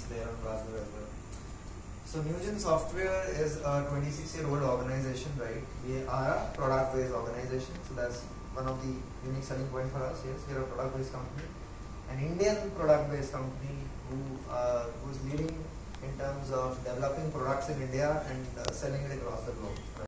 there on Glasgow as well. So Newgen Software is a 26-year-old organization, right? We are a product-based organization, so that's one of the unique selling point for us. Yes, we are a product-based company, an Indian product-based company who's leading in terms of developing products in India and selling it across the globe.